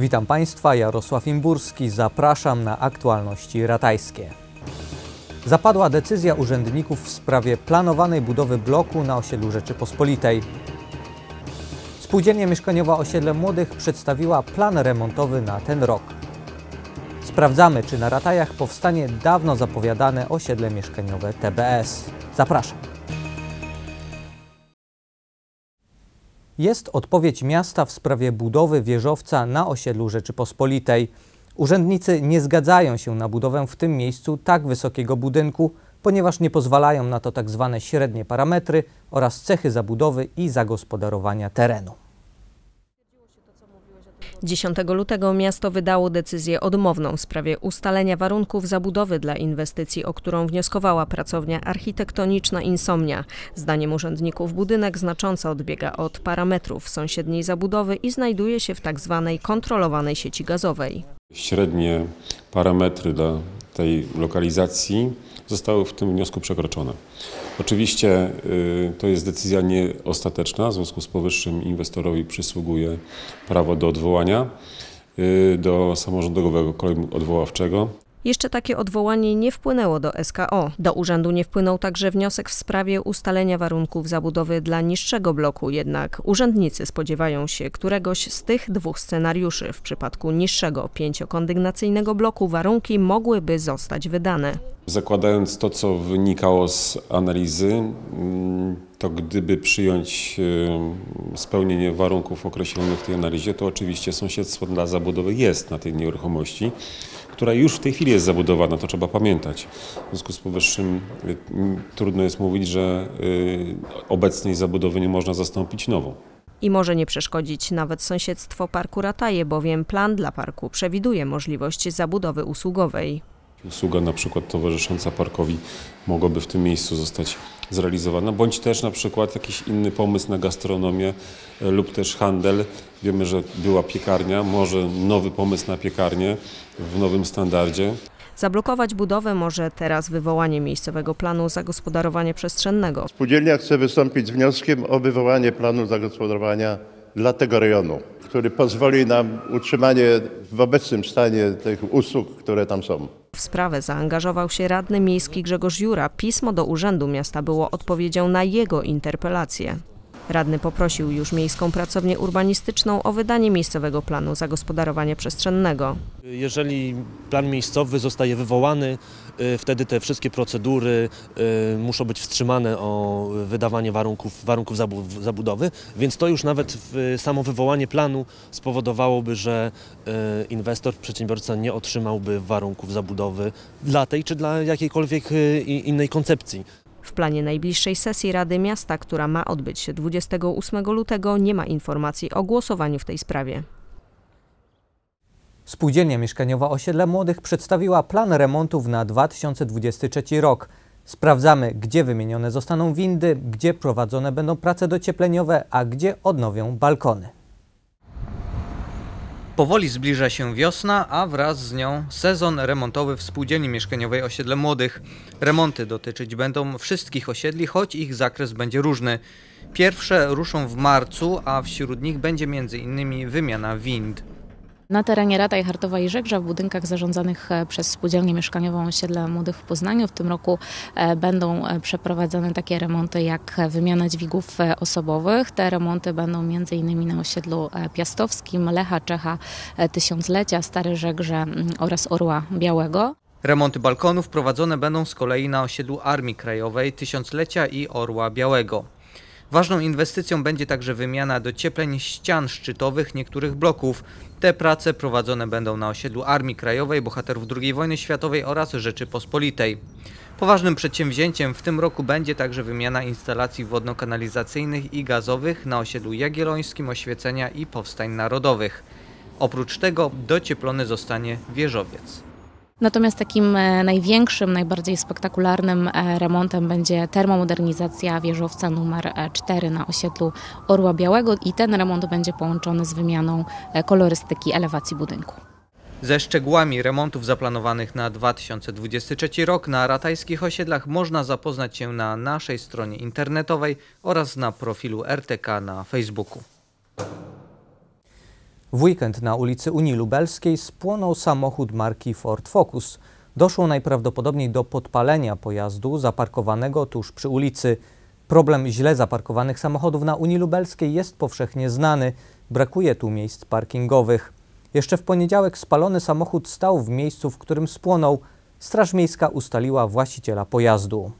Witam Państwa, Jarosław Imburski, zapraszam na aktualności ratajskie. Zapadła decyzja urzędników w sprawie planowanej budowy bloku na osiedlu Rzeczypospolitej. Spółdzielnia mieszkaniowa Osiedle Młodych przedstawiła plan remontowy na ten rok. Sprawdzamy, czy na Ratajach powstanie dawno zapowiadane osiedle mieszkaniowe TBS. Zapraszam. Jest odpowiedź miasta w sprawie budowy wieżowca na osiedlu Rzeczypospolitej. Urzędnicy nie zgadzają się na budowę w tym miejscu tak wysokiego budynku, ponieważ nie pozwalają na to tzw. średnie parametry oraz cechy zabudowy i zagospodarowania terenu. 10 lutego miasto wydało decyzję odmowną w sprawie ustalenia warunków zabudowy dla inwestycji, o którą wnioskowała pracownia architektoniczna Insomnia. Zdaniem urzędników budynek znacząco odbiega od parametrów sąsiedniej zabudowy i znajduje się w tzw. kontrolowanej sieci gazowej. Średnie parametry dla tej lokalizacji zostały w tym wniosku przekroczone. Oczywiście to jest decyzja nieostateczna, w związku z powyższym inwestorowi przysługuje prawo do odwołania do samorządowego kolegium odwoławczego. Jeszcze takie odwołanie nie wpłynęło do SKO. Do urzędu nie wpłynął także wniosek w sprawie ustalenia warunków zabudowy dla niższego bloku, jednak urzędnicy spodziewają się któregoś z tych dwóch scenariuszy. W przypadku niższego 5-kondygnacyjnego bloku warunki mogłyby zostać wydane. Zakładając to, co wynikało z analizy, to gdyby przyjąć spełnienie warunków określonych w tej analizie, to oczywiście sąsiedztwo dla zabudowy jest na tej nieruchomości, która już w tej chwili jest zabudowana, to trzeba pamiętać. W związku z powyższym trudno jest mówić, że obecnej zabudowy nie można zastąpić nową. I może nie przeszkodzić nawet sąsiedztwo parku Rataje, bowiem plan dla parku przewiduje możliwość zabudowy usługowej. Usługa na przykład towarzysząca parkowi mogłaby w tym miejscu zostać zrealizowana, bądź też na przykład jakiś inny pomysł na gastronomię lub też handel. Wiemy, że była piekarnia, może nowy pomysł na piekarnię w nowym standardzie. Zablokować budowę może teraz wywołanie miejscowego planu zagospodarowania przestrzennego. Spółdzielnia chce wystąpić z wnioskiem o wywołanie planu zagospodarowania dla tego rejonu, który pozwoli na utrzymanie w obecnym stanie tych usług, które tam są. W sprawę zaangażował się radny miejski Grzegorz Jura. Pismo do Urzędu Miasta było odpowiedzią na jego interpelację. Radny poprosił już Miejską Pracownię Urbanistyczną o wydanie miejscowego planu zagospodarowania przestrzennego. Jeżeli plan miejscowy zostaje wywołany, wtedy te wszystkie procedury muszą być wstrzymane o wydawanie warunków zabudowy, więc to już nawet samo wywołanie planu spowodowałoby, że inwestor, przedsiębiorca nie otrzymałby warunków zabudowy dla tej czy dla jakiejkolwiek innej koncepcji. W planie najbliższej sesji Rady Miasta, która ma odbyć się 28 lutego, nie ma informacji o głosowaniu w tej sprawie. Spółdzielnia mieszkaniowa Osiedle Młodych przedstawiła plan remontów na 2023 rok. Sprawdzamy, gdzie wymienione zostaną windy, gdzie prowadzone będą prace dociepleniowe, a gdzie odnowią balkony. Powoli zbliża się wiosna, a wraz z nią sezon remontowy w Spółdzielni Mieszkaniowej Osiedle Młodych. Remonty dotyczyć będą wszystkich osiedli, choć ich zakres będzie różny. Pierwsze ruszą w marcu, a wśród nich będzie m.in. wymiana wind. Na terenie Rataj, Hartowa i Żegrza w budynkach zarządzanych przez Spółdzielnię Mieszkaniową Osiedle Młodych w Poznaniu w tym roku będą przeprowadzane takie remonty jak wymiana dźwigów osobowych. Te remonty będą m.in. na osiedlu Piastowskim, Lecha, Czecha, Tysiąclecia, Stare Żegrze oraz Orła Białego. Remonty balkonów prowadzone będą z kolei na osiedlu Armii Krajowej, Tysiąclecia i Orła Białego. Ważną inwestycją będzie także wymiana dociepleń ścian szczytowych niektórych bloków. Te prace prowadzone będą na osiedlu Armii Krajowej, bohaterów II wojny światowej oraz Rzeczypospolitej. Poważnym przedsięwzięciem w tym roku będzie także wymiana instalacji wodno-kanalizacyjnych i gazowych na osiedlu Jagiellońskim, Oświecenia i Powstań Narodowych. Oprócz tego docieplony zostanie wieżowiec. Natomiast takim największym, najbardziej spektakularnym remontem będzie termomodernizacja wieżowca numer 4 na osiedlu Orła Białego i ten remont będzie połączony z wymianą kolorystyki elewacji budynku. Ze szczegółami remontów zaplanowanych na 2023 rok na ratajskich osiedlach można zapoznać się na naszej stronie internetowej oraz na profilu RTK na Facebooku. W weekend na ulicy Unii Lubelskiej spłonął samochód marki Ford Focus. Doszło najprawdopodobniej do podpalenia pojazdu zaparkowanego tuż przy ulicy. Problem źle zaparkowanych samochodów na Unii Lubelskiej jest powszechnie znany. Brakuje tu miejsc parkingowych. Jeszcze w poniedziałek spalony samochód stał w miejscu, w którym spłonął. Straż Miejska ustaliła właściciela pojazdu.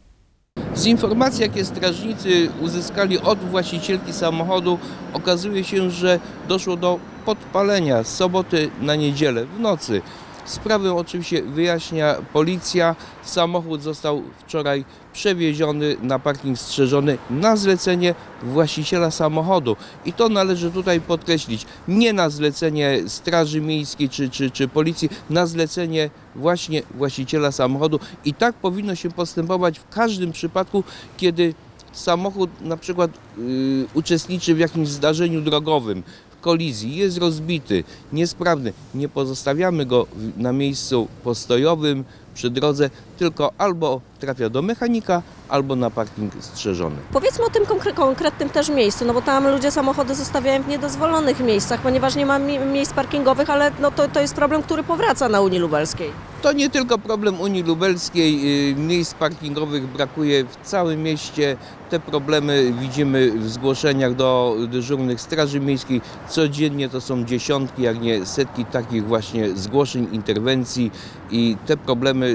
Z informacji, jakie strażnicy uzyskali od właścicielki samochodu, okazuje się, że doszło do podpalenia z soboty na niedzielę w nocy. Sprawę oczywiście wyjaśnia policja. Samochód został wczoraj przewieziony na parking strzeżony na zlecenie właściciela samochodu. I to należy tutaj podkreślić. Nie na zlecenie Straży Miejskiej czy policji, na zlecenie właśnie właściciela samochodu. I tak powinno się postępować w każdym przypadku, kiedy samochód na przykład uczestniczy w jakimś zdarzeniu drogowym, kolizji, jest rozbity, niesprawny, nie pozostawiamy go na miejscu postojowym przy drodze, tylko albo trafia do mechanika, albo na parking strzeżony. Powiedzmy o tym konkretnym też miejscu, no bo tam ludzie samochody zostawiają w niedozwolonych miejscach, ponieważ nie ma miejsc parkingowych, ale no to jest problem, który powraca na Unii Lubelskiej. To nie tylko problem Unii Lubelskiej, miejsc parkingowych brakuje w całym mieście. Te problemy widzimy w zgłoszeniach do dyżurnych Straży Miejskiej. Codziennie to są dziesiątki, jak nie setki takich właśnie zgłoszeń, interwencji i te problemy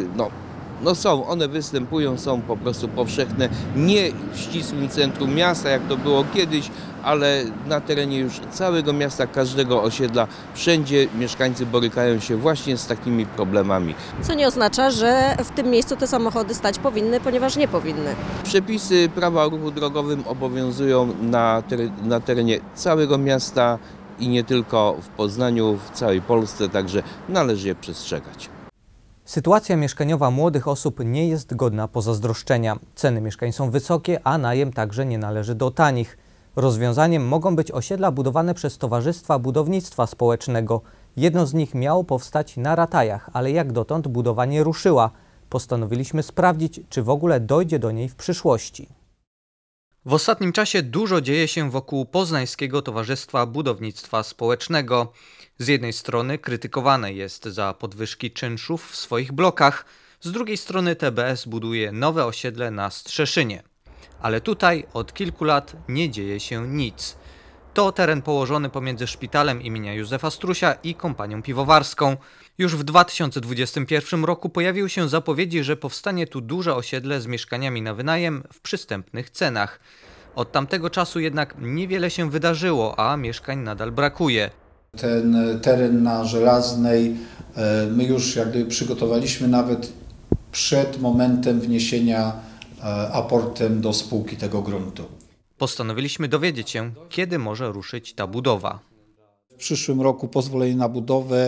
są, one występują, są po prostu powszechne, nie w ścisłym centrum miasta, jak to było kiedyś, ale na terenie już całego miasta, każdego osiedla, wszędzie mieszkańcy borykają się właśnie z takimi problemami. Co nie oznacza, że w tym miejscu te samochody stać powinny, ponieważ nie powinny. Przepisy prawa o ruchu drogowym obowiązują na terenie całego miasta i nie tylko w Poznaniu, w całej Polsce, także należy je przestrzegać. Sytuacja mieszkaniowa młodych osób nie jest godna pozazdroszczenia. Ceny mieszkań są wysokie, a najem także nie należy do tanich. Rozwiązaniem mogą być osiedla budowane przez Towarzystwa Budownictwa Społecznego. Jedno z nich miało powstać na Ratajach, ale jak dotąd budowa nie ruszyła. Postanowiliśmy sprawdzić, czy w ogóle dojdzie do niej w przyszłości. W ostatnim czasie dużo dzieje się wokół Poznańskiego Towarzystwa Budownictwa Społecznego. Z jednej strony krytykowane jest za podwyżki czynszów w swoich blokach, z drugiej strony TBS buduje nowe osiedle na Strzeszynie. Ale tutaj od kilku lat nie dzieje się nic. To teren położony pomiędzy szpitalem imienia Józefa Strusia i kompanią piwowarską. Już w 2021 roku pojawiły się zapowiedzi, że powstanie tu duże osiedle z mieszkaniami na wynajem w przystępnych cenach. Od tamtego czasu jednak niewiele się wydarzyło, a mieszkań nadal brakuje. Ten teren na Żelaznej my już przygotowaliśmy nawet przed momentem wniesienia aportem do spółki tego gruntu. Postanowiliśmy dowiedzieć się, kiedy może ruszyć ta budowa. W przyszłym roku pozwolenie na budowę,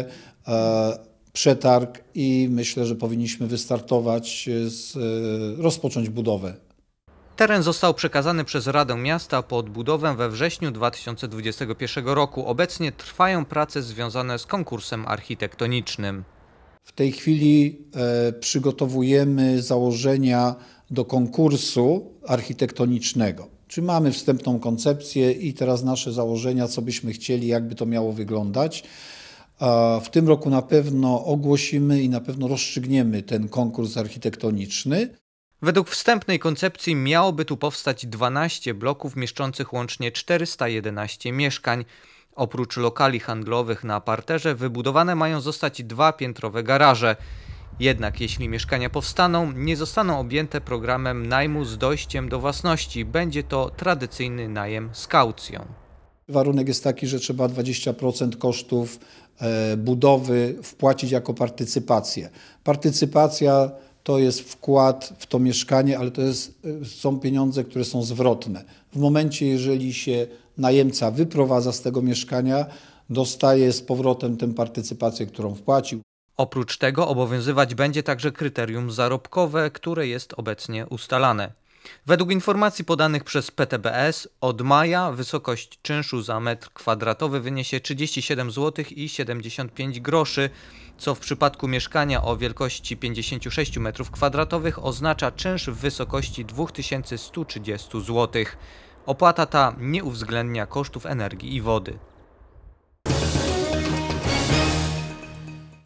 przetarg i myślę, że powinniśmy wystartować, rozpocząć budowę. Teren został przekazany przez Radę Miasta pod budowę we wrześniu 2021 roku. Obecnie trwają prace związane z konkursem architektonicznym. W tej chwili przygotowujemy założenia do konkursu architektonicznego. Czy mamy wstępną koncepcję i teraz nasze założenia, co byśmy chcieli, jakby to miało wyglądać. W tym roku na pewno ogłosimy i na pewno rozstrzygniemy ten konkurs architektoniczny. Według wstępnej koncepcji miałoby tu powstać 12 bloków mieszczących łącznie 411 mieszkań. Oprócz lokali handlowych na parterze wybudowane mają zostać 2 piętrowe garaże. Jednak jeśli mieszkania powstaną, nie zostaną objęte programem najmu z dojściem do własności. Będzie to tradycyjny najem z kaucją. Warunek jest taki, że trzeba 20% kosztów budowy wpłacić jako partycypację. Partycypacja to jest wkład w to mieszkanie, ale są pieniądze, które są zwrotne. W momencie, jeżeli się najemca wyprowadza z tego mieszkania, dostaje z powrotem tę partycypację, którą wpłacił. Oprócz tego obowiązywać będzie także kryterium zarobkowe, które jest obecnie ustalane. Według informacji podanych przez PTBS od maja wysokość czynszu za metr kwadratowy wyniesie 37 zł i 75 groszy, co w przypadku mieszkania o wielkości 56 m2 oznacza czynsz w wysokości 2130 zł. Opłata ta nie uwzględnia kosztów energii i wody.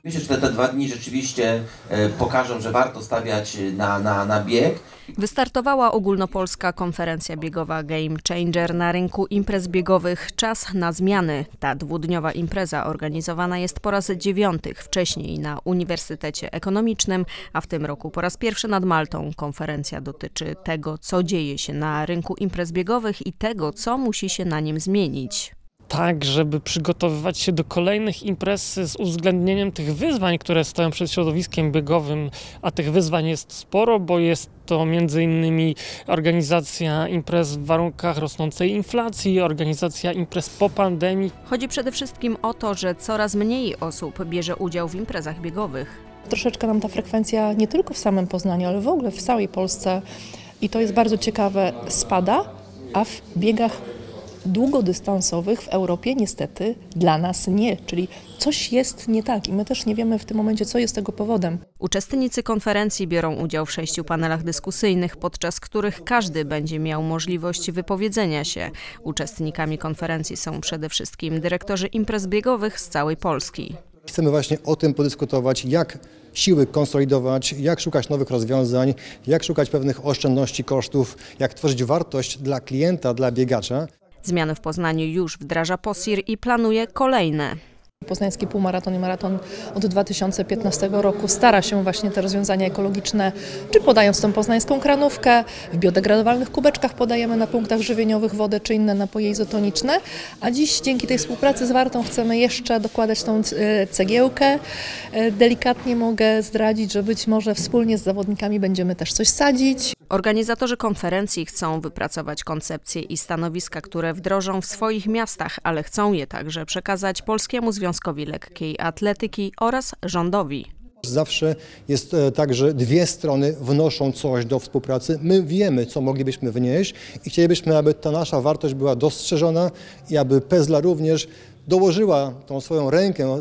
Myślę, że te 2 dni rzeczywiście pokażą, że warto stawiać na bieg. Wystartowała ogólnopolska konferencja biegowa Game Changer na rynku imprez biegowych. Czas na zmiany. Ta 2-dniowa impreza organizowana jest po raz 9. wcześniej na Uniwersytecie Ekonomicznym, a w tym roku po raz pierwszy nad Maltą. Konferencja dotyczy tego, co dzieje się na rynku imprez biegowych i tego, co musi się na nim zmienić. Tak, żeby przygotowywać się do kolejnych imprez z uwzględnieniem tych wyzwań, które stoją przed środowiskiem biegowym, a tych wyzwań jest sporo, bo jest to m.in. organizacja imprez w warunkach rosnącej inflacji, organizacja imprez po pandemii. Chodzi przede wszystkim o to, że coraz mniej osób bierze udział w imprezach biegowych. Troszeczkę nam ta frekwencja nie tylko w samym Poznaniu, ale w ogóle w całej Polsce, i to jest bardzo ciekawe, spada, a w biegach długodystansowych w Europie niestety dla nas nie, czyli coś jest nie tak i my też nie wiemy w tym momencie, co jest tego powodem. Uczestnicy konferencji biorą udział w 6 panelach dyskusyjnych, podczas których każdy będzie miał możliwość wypowiedzenia się. Uczestnikami konferencji są przede wszystkim dyrektorzy imprez biegowych z całej Polski. Chcemy właśnie o tym podyskutować, jak siły konsolidować, jak szukać nowych rozwiązań, jak szukać pewnych oszczędności kosztów, jak tworzyć wartość dla klienta, dla biegacza. Zmiany w Poznaniu już wdraża POSIR i planuje kolejne. Poznański półmaraton i maraton od 2015 roku stara się właśnie te rozwiązania ekologiczne, czy podając tą poznańską kranówkę, w biodegradowalnych kubeczkach podajemy na punktach żywieniowych wodę czy inne napoje izotoniczne, a dziś dzięki tej współpracy z Wartą chcemy jeszcze dokładać tą cegiełkę. Delikatnie mogę zdradzić, że być może wspólnie z zawodnikami będziemy też coś sadzić. Organizatorzy konferencji chcą wypracować koncepcje i stanowiska, które wdrożą w swoich miastach, ale chcą je także przekazać Polskiemu Związkowi Lekkiej Atletyki oraz rządowi. Zawsze jest tak, że 2 strony wnoszą coś do współpracy. My wiemy, co moglibyśmy wnieść i chcielibyśmy, aby ta nasza wartość była dostrzeżona i aby PESLA również dołożyła tą swoją rękę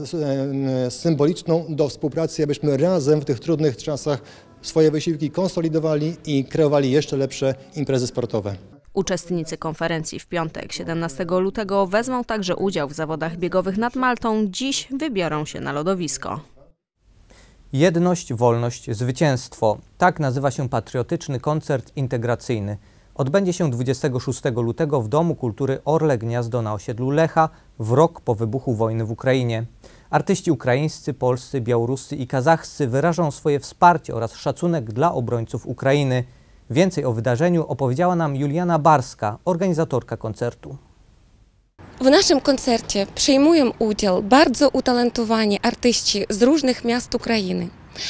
symboliczną do współpracy, abyśmy razem w tych trudnych czasach swoje wysiłki konsolidowali i kreowali jeszcze lepsze imprezy sportowe. Uczestnicy konferencji w piątek, 17 lutego, wezmą także udział w zawodach biegowych nad Maltą. Dziś wybiorą się na lodowisko. Jedność, wolność, zwycięstwo. Tak nazywa się patriotyczny koncert integracyjny. Odbędzie się 26 lutego w Domu Kultury Orle Gniazdo na osiedlu Lecha, w rok po wybuchu wojny w Ukrainie. Artyści ukraińscy, polscy, białoruscy i kazachscy wyrażą swoje wsparcie oraz szacunek dla obrońców Ukrainy. Więcej o wydarzeniu opowiedziała nam Juliana Barska, organizatorka koncertu. W naszym koncercie przyjmują udział bardzo utalentowani artyści z różnych miast Ukrainy,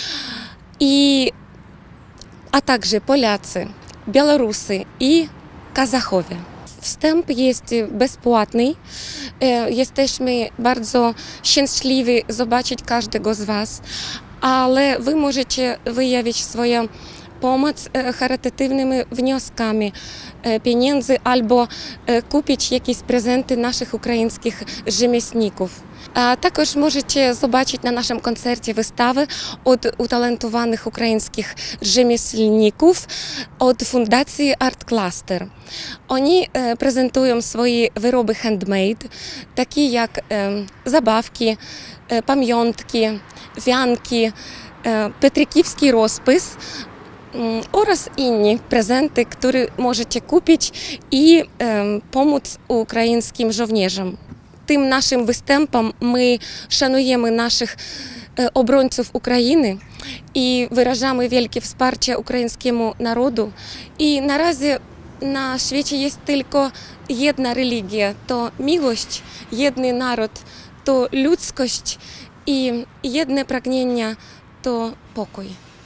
a także Polacy, Białorusy i Kazachowie. Wstęp jest bezpłatny. Jesteśmy bardzo szczęśliwi zobaczyć każdego z Was, ale Wy możecie wyjawić swoją pomoc charytatywnymi wnioskami pieniędzy albo kupić jakieś prezenty naszych ukraińskich rzemieślników. A także możecie zobaczyć na naszym koncercie wystawy od utalentowanych ukraińskich rzemieślników od Fundacji Art Cluster. Oni prezentują swoje wyroby handmade, takie jak zabawki, pamiątki, wianki, petrykівський rozpis oraz inne prezenty, które możecie kupić i pomóc ukraińskim żołnierzom. Tym naszym występem my szanujemy naszych obrońców Ukrainy i wyrażamy wielkie wsparcie ukraińskiemu narodu. I na razie na świecie jest tylko jedna religia, to miłość, jeden naród, to ludzkość i jedne pragnienie, to pokój.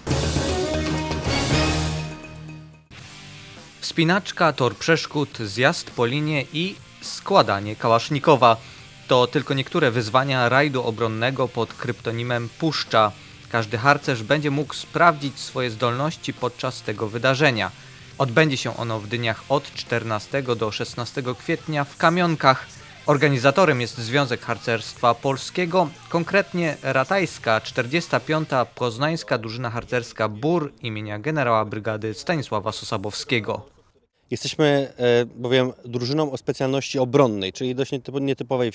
Wspinaczka, tor przeszkód, zjazd po linie i składanie kałasznikowa. To tylko niektóre wyzwania rajdu obronnego pod kryptonimem Puszcza. Każdy harcerz będzie mógł sprawdzić swoje zdolności podczas tego wydarzenia. Odbędzie się ono w dniach od 14 do 16 kwietnia w Kamionkach. Organizatorem jest Związek Harcerstwa Polskiego, konkretnie Ratajska 45. Poznańska Drużyna Harcerska BUR imienia generała brygady Stanisława Sosabowskiego. Jesteśmy bowiem drużyną o specjalności obronnej, czyli dość nietypowej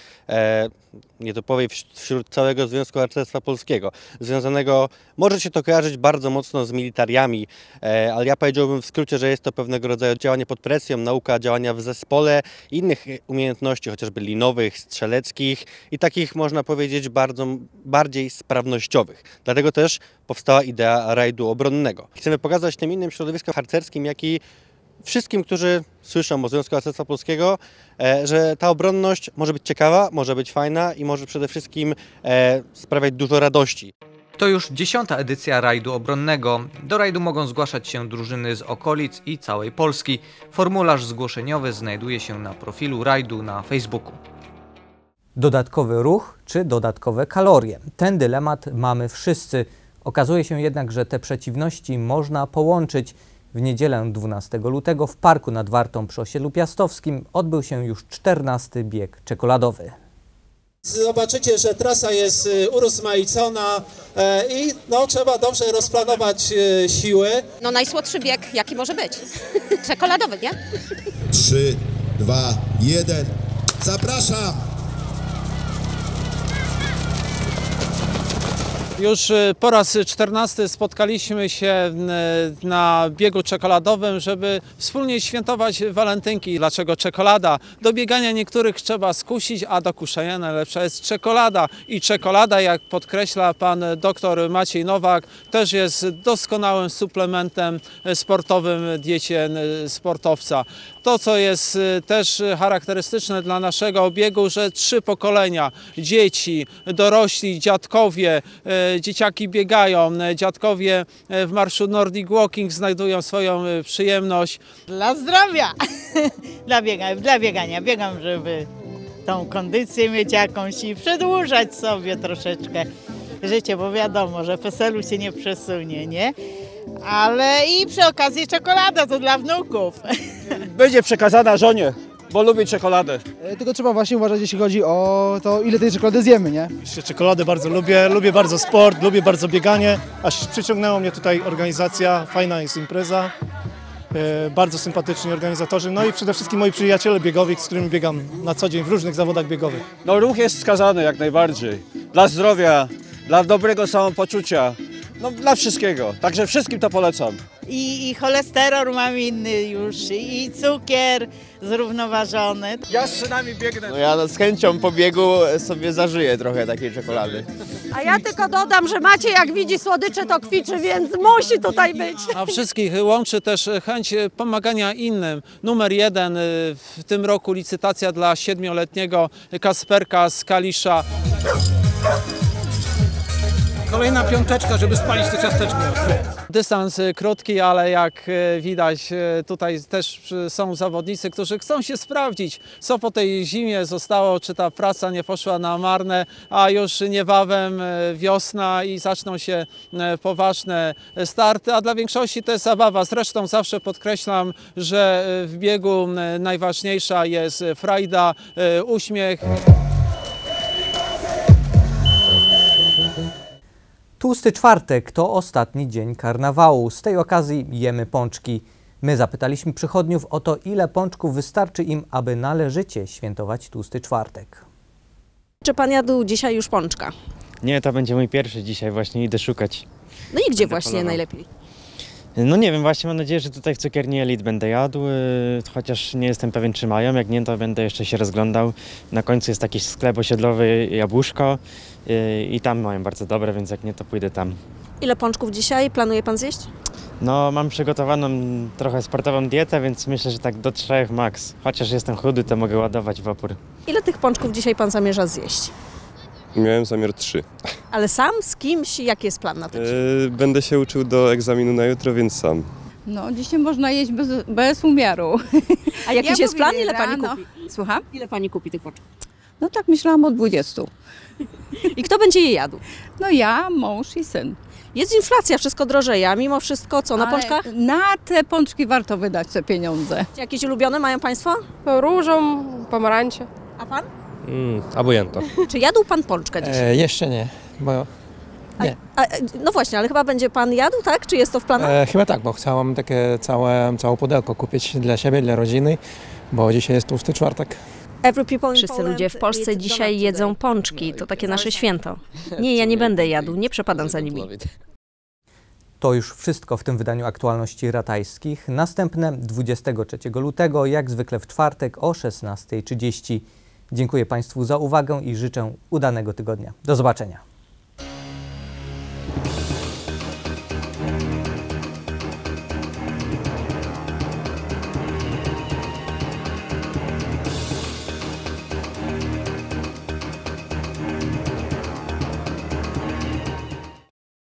wśród całego Związku Harcerstwa Polskiego. Związanego, może się to kojarzyć bardzo mocno z militariami, ale ja powiedziałbym w skrócie, że jest to pewnego rodzaju działanie pod presją, nauka działania w zespole, innych umiejętności, chociażby linowych, strzeleckich i takich, można powiedzieć, bardziej sprawnościowych. Dlatego też powstała idea rajdu obronnego. Chcemy pokazać tym innym środowiskom harcerskim, jak i wszystkim, którzy słyszą o Związku Harcerstwa Polskiego, że ta obronność może być ciekawa, może być fajna i może przede wszystkim sprawiać dużo radości. To już 10. edycja rajdu obronnego. Do rajdu mogą zgłaszać się drużyny z okolic i całej Polski. Formularz zgłoszeniowy znajduje się na profilu rajdu na Facebooku. Dodatkowy ruch czy dodatkowe kalorie? Ten dylemat mamy wszyscy. Okazuje się jednak, że te przeciwności można połączyć. W niedzielę 12 lutego w Parku nad Wartą przy osiedlu Piastowskim odbył się już 14. bieg czekoladowy. Zobaczycie, że trasa jest urozmaicona i trzeba dobrze rozplanować siły. Najsłodszy bieg jaki może być? Czekoladowy, nie? 3, 2, 1, zapraszam! Już po raz 14 spotkaliśmy się na biegu czekoladowym, żeby wspólnie świętować walentynki. Dlaczego czekolada? Do biegania niektórych trzeba skusić, a do kuszenia najlepsza jest czekolada. I czekolada, jak podkreśla pan dr Maciej Nowak, też jest doskonałym suplementem sportowym diecie sportowca. To, co jest też charakterystyczne dla naszego biegu, że 3 pokolenia, dzieci, dorośli, dziadkowie, dzieciaki biegają, dziadkowie w marszu Nordic Walking znajdują swoją przyjemność. Dla zdrowia, dla biegania. Biegam, żeby tą kondycję mieć jakąś i przedłużać sobie troszeczkę życie, bo wiadomo, że PESEL-u się nie przesunie, nie? Ale i przy okazji czekolada to dla wnuków. Będzie przekazana żonie, bo lubię czekoladę. Tylko trzeba właśnie uważać, jeśli chodzi o to, ile tej czekolady zjemy, nie? Czekoladę bardzo lubię bardzo sport, lubię bardzo bieganie, aż przyciągnęła mnie tutaj organizacja, fajna jest impreza, bardzo sympatyczni organizatorzy, no i przede wszystkim moi przyjaciele biegowi, z którymi biegam na co dzień w różnych zawodach biegowych. No ruch jest wskazany jak najbardziej, dla zdrowia, dla dobrego samopoczucia. No dla wszystkiego, także wszystkim to polecam. I cholesterol mam inny już, i cukier zrównoważony. Ja z synami biegnę. No ja z chęcią po biegu sobie zażyję trochę takiej czekolady. A ja tylko dodam, że Maciej jak widzi słodycze to kwiczy, więc musi tutaj być. A wszystkich łączy też chęć pomagania innym. Numer 1 w tym roku licytacja dla 7-letniego Kasperka z Kalisza. Kolejna piąteczka, żeby spalić te ciasteczki. Dystans krótki, ale jak widać tutaj też są zawodnicy, którzy chcą się sprawdzić, co po tej zimie zostało, czy ta praca nie poszła na marne, a już niebawem wiosna i zaczną się poważne starty, a dla większości to jest zabawa. Zresztą zawsze podkreślam, że w biegu najważniejsza jest frajda, uśmiech. Tłusty czwartek to ostatni dzień karnawału. Z tej okazji jemy pączki. My zapytaliśmy przychodniów o to, ile pączków wystarczy im, aby należycie świętować tłusty czwartek. Czy pan jadł dzisiaj już pączka? Nie, to będzie mój pierwszy dzisiaj, właśnie idę szukać. No i gdzie właśnie najlepiej? No nie wiem, właśnie mam nadzieję, że tutaj w cukierni Elit będę jadł, chociaż nie jestem pewien, czy mają. Jak nie, to będę jeszcze się rozglądał. Na końcu jest taki sklep osiedlowy Jabłuszko i tam mają bardzo dobre, więc jak nie, to pójdę tam. Ile pączków dzisiaj planuje pan zjeść? No mam przygotowaną trochę sportową dietę, więc myślę, że tak do 3 max. Chociaż jestem chudy, to mogę ładować w opór. Ile tych pączków dzisiaj pan zamierza zjeść? Miałem zamiar 3. Ale sam? Z kimś? Jaki jest plan na to? Będę się uczył do egzaminu na jutro, więc sam. No, dzisiaj można jeść bez umiaru. A jakiś jest plan? Ile pani kupi? Słucham? Ile pani kupi tych pączków? No tak myślałam o 20. I kto będzie je jadł? No ja, mąż i syn. Jest inflacja, wszystko drożeje, a mimo wszystko co, na pączkach? Na te pączki warto wydać te pieniądze. Jakieś ulubione mają państwo? Różą, pomarańcze. A pan? Obojętno. Czy jadł pan pączkę dzisiaj? Jeszcze nie, bo Nie. No właśnie, ale chyba będzie pan jadł, tak? Czy jest to w planach? Chyba tak, bo chciałam takie całe pudełko kupić dla siebie, dla rodziny, bo dzisiaj jest tłusty czwartek. Wszyscy ludzie w Polsce dzisiaj jedzą pączki, to takie nasze święto. Nie, ja nie będę jadł, nie przepadam za nimi. To już wszystko w tym wydaniu Aktualności Ratajskich. Następne 23 lutego, jak zwykle w czwartek o 16:30. Dziękuję Państwu za uwagę i życzę udanego tygodnia. Do zobaczenia.